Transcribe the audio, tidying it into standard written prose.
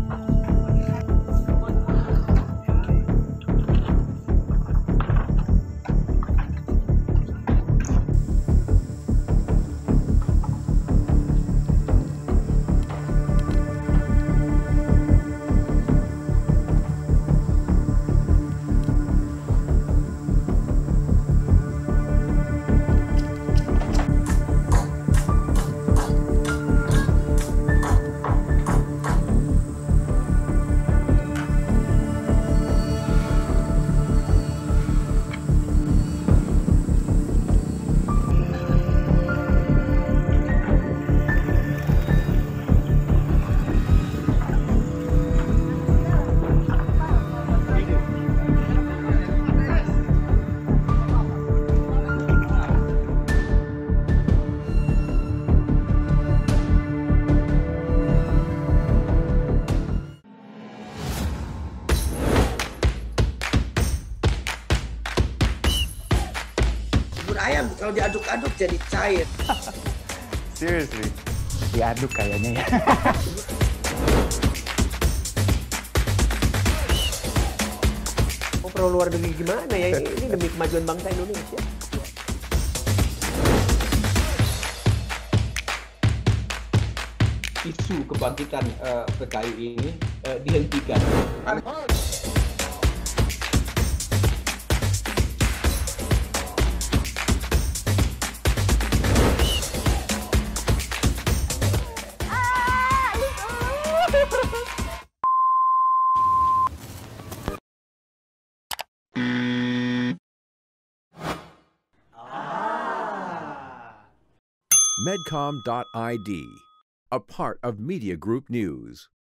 Bubur ayam kalau diaduk-aduk jadi cair. Seriously, diaduk kayaknya ya. Oh, perlu luar negeri gimana ya? Ini demi kemajuan bangsa Indonesia. Isu kebangkitan PKI ini dihentikan. Medcom.id, a part of Media Group News.